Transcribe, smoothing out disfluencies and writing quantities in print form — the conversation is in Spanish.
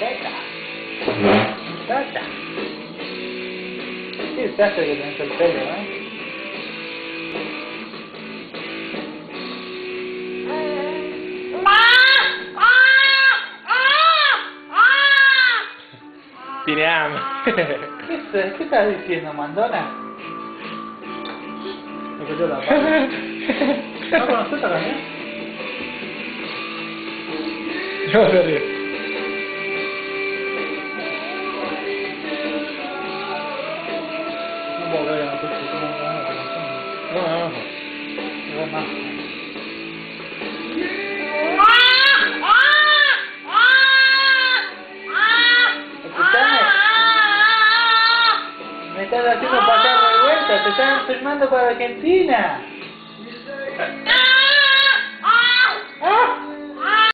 Tata. Tata. Qué desastre que tenés el pelo, ¿eh? Tiene hambre. ¿Qué estás diciendo, Mandona? Me cayó la pata. ¿No conoces esta canción? No, no, no. No puedo ver, no sé si tengo ganas de canción. No. No más. Escuchame. Me estás haciendo pasar revuelta, te están filmando para Argentina.